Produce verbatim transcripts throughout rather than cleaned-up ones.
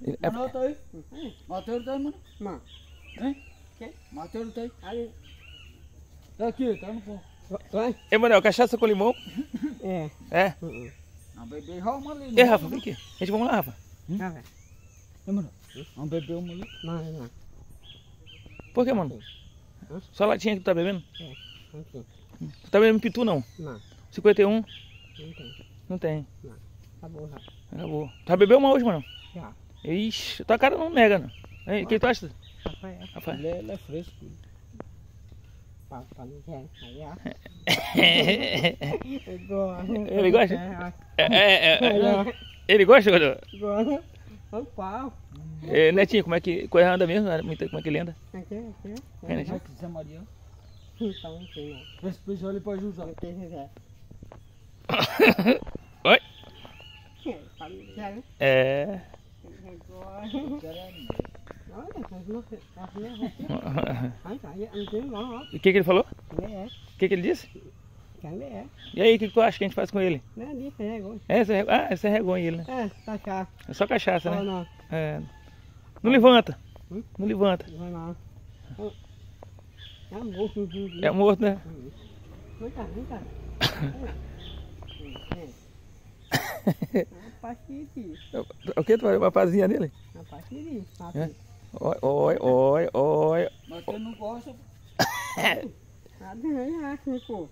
É... Mano tay. Matheus tay, mano. Não. Hein? Quem? Matheus tay. Ali. Tá aqui, tá no pão. Vai. Emanuel, cachaça com limão? É. É? Não bebê Roma ali. E Rafa, vem aqui. A gente vamos lá, Rafa. Tá, velho. É, mano. Vamos beber uma ali. Não, não. Por que, mano? Só latinha que tu tá bebendo? É. Aqui. Tu tá bebendo pitu, não? Não. cinquenta e um? Não tem. Não tem. Não. Acabou já. Acabou. Tu vai beber uma hoje, mano? Já. Ixi, tua cara não nega, não. Ei, o que tu acha? Rafael. Rafael. Ele é, ele é fresco. Pra, pra não quer. Aí, ó. Ele gosta? É, é, é, é. Ele gosta, Godô? Gosta. Olha o pau. É, Netinho, como é que coisa anda mesmo? Muita- Como é que ele anda? Aqui, aqui. É, Como Netinho? é que Zé Maria? Então, assim, ó. Esse peixe ali pode usar. O que você quer? Oi? Pra não quer, né? É. Olha, mas não sei. Assim é assim. Ai, aí, não tem não, ó. E o que, que ele falou? É, O que, que ele disse? quer é. E aí, o que, que tu acha que a gente faz com ele? Não é disso, é agora. É, esse é, ah, esse é regonha ele, né? É, tá chato. É só cachaça, Ou né? não? É. Não levanta. Hum? Não levanta. Não vai não. É um gosto de... É morto, né? Vem cá, vem cá. É uma pastilha. O que? Tu vai uma pazinha nele? Uma pastilha. É? Oi, oi, oi, oi. Matheus não gosta. Ah, bem, acho, pô.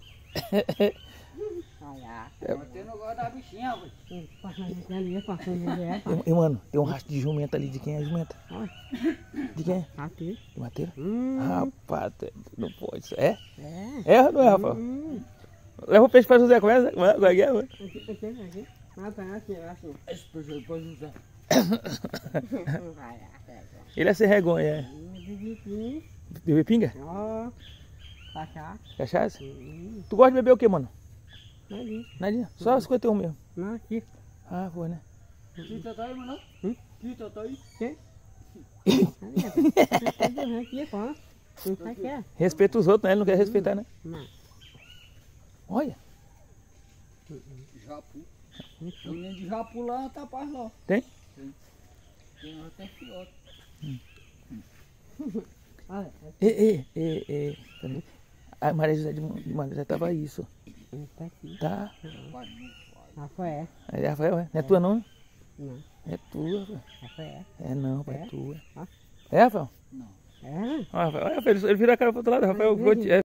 Olha. Matheus não gosta da bichinha, velho. Passando ali, passando ali. E, e, mano, tem um rastro de jumenta ali. De quem é a jumenta? Olha. De quem é? Aqui. De Mateira? Hum. Rapaz, não pode. Isso é? É. É ou não é, Rafael? Hum. Leva o peixe pra José. Como é? Como é? Como é que é, mano? Aqui, aqui, aqui. Ah, tá, aqui, assim. Esse peixe ali pode usar. Vai, pega. Ele é ser regonha, é. Hum, de De beber pinga? Ó. Cachaça. Cachaça? Hum. Tu gosta de beber o que, mano? Não é disso. Nadinha? Só cinquenta e um mesmo. Não, aqui. Ah, foi, né? Tita tá aí, mano? Hum? Tita tá aí? Quê? Ali, ó. Aqui, pô. Não sai quer. Respeita os outros, né? Ele não quer respeitar, né? Não. Olha. Japu. O menino de Japu lá tá paz lá. Tem? Tem até fiote. Olha, Ei, ei, ei, ei. Peraí. A Maria José de de Maria José tava isso. tá aqui. Tá. Vai, não vai. Rafael. Aí, Rafael, é? Não é tua, não? Não. É tua, Rafael. Rafael. É não, pai, é É? tua. Ah. É, Rafael? Não. É? Ó, Rafael, olha, ele, ele vira a cara pro outro lado, Rafael. Mas, ficou- é,